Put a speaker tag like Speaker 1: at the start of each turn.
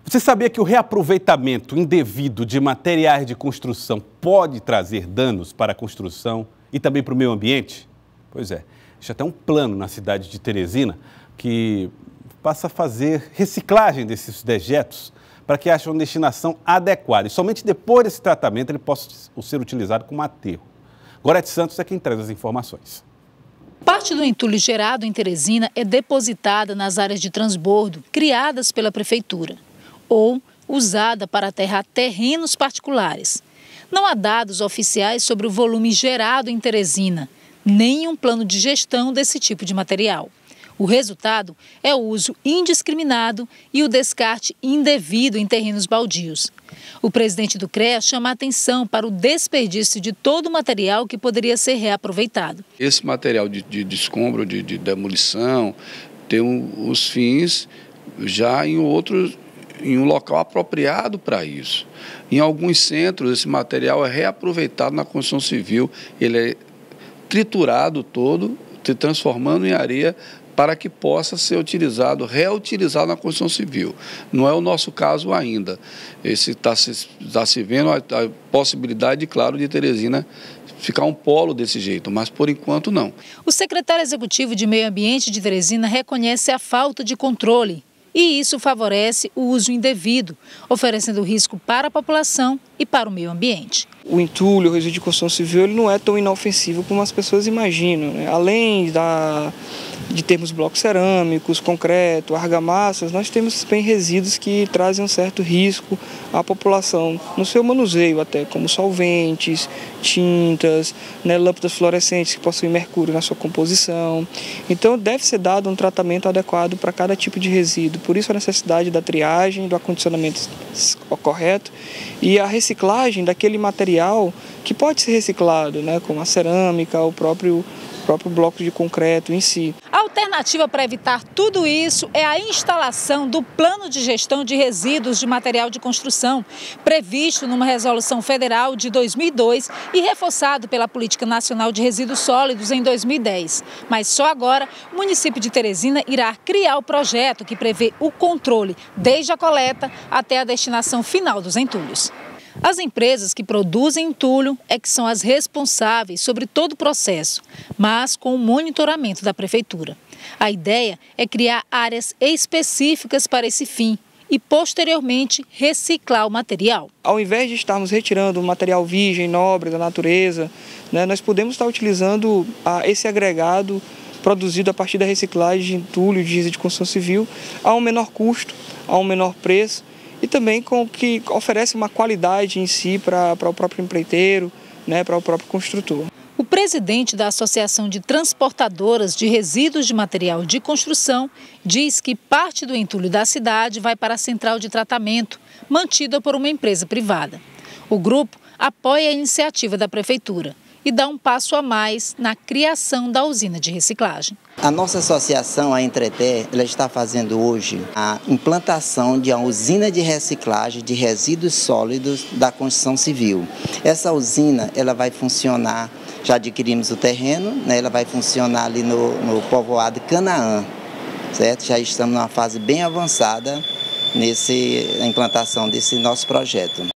Speaker 1: Você sabia que o reaproveitamento indevido de materiais de construção pode trazer danos para a construção e também para o meio ambiente? Pois é, já tem um plano na cidade de Teresina que passa a fazer reciclagem desses dejetos para que haja uma destinação adequada. E somente depois desse tratamento ele possa ser utilizado como aterro. Gorete Santos é quem traz as informações.
Speaker 2: Parte do entulho gerado em Teresina é depositada nas áreas de transbordo criadas pela prefeitura ou usada para aterrar terrenos particulares. Não há dados oficiais sobre o volume gerado em Teresina, nem um plano de gestão desse tipo de material. O resultado é o uso indiscriminado e o descarte indevido em terrenos baldios. O presidente do CREA chama a atenção para o desperdício de todo o material que poderia ser reaproveitado.
Speaker 3: Esse material de escombro, de demolição, tem os fins já em um local apropriado para isso. Em alguns centros, esse material é reaproveitado na construção civil, ele é triturado todo, se transformando em areia para que possa ser reutilizado na construção civil. Não é o nosso caso ainda. Está se vendo a possibilidade, claro, de Teresina ficar um polo desse jeito, mas por enquanto não.
Speaker 2: O secretário executivo de Meio Ambiente de Teresina reconhece a falta de controle e isso favorece o uso indevido, oferecendo risco para a população e para o meio ambiente.
Speaker 4: O entulho, o resíduo de construção civil, ele não é tão inofensivo como as pessoas imaginam, né? Além de termos blocos cerâmicos, concreto, argamassas, nós temos também resíduos que trazem um certo risco à população, no seu manuseio até, como solventes, tintas, né, lâmpadas fluorescentes que possuem mercúrio na sua composição. Então deve ser dado um tratamento adequado para cada tipo de resíduo, por isso a necessidade da triagem, do acondicionamento correto e a reciclagem daquele material que pode ser reciclado, né, como a cerâmica, o próprio bloco de concreto em si.
Speaker 2: A alternativa para evitar tudo isso é a instalação do Plano de Gestão de Resíduos de Material de Construção, previsto numa resolução federal de 2002 e reforçado pela Política Nacional de Resíduos Sólidos em 2010. Mas só agora o município de Teresina irá criar o projeto que prevê o controle desde a coleta até a destinação final dos entulhos. As empresas que produzem entulho é que são as responsáveis sobre todo o processo, mas com o monitoramento da prefeitura. A ideia é criar áreas específicas para esse fim e, posteriormente, reciclar o material.
Speaker 4: Ao invés de estarmos retirando o material virgem, nobre da natureza, né, nós podemos estar utilizando esse agregado produzido a partir da reciclagem de entulho, de resíduo de construção civil, a um menor custo, a um menor preço, e também que oferece uma qualidade em si para o próprio empreiteiro, né, para o próprio construtor.
Speaker 2: O presidente da Associação de Transportadoras de Resíduos de Material de Construção diz que parte do entulho da cidade vai para a central de tratamento, mantida por uma empresa privada. O grupo apoia a iniciativa da prefeitura e dá um passo a mais na criação da usina de reciclagem.
Speaker 5: A nossa associação, a Entreter, ela está fazendo hoje a implantação de uma usina de reciclagem de resíduos sólidos da construção civil. Essa usina ela vai funcionar, já adquirimos o terreno, né, ela vai funcionar ali no povoado Canaã, certo? Já estamos numa fase bem avançada na implantação desse nosso projeto.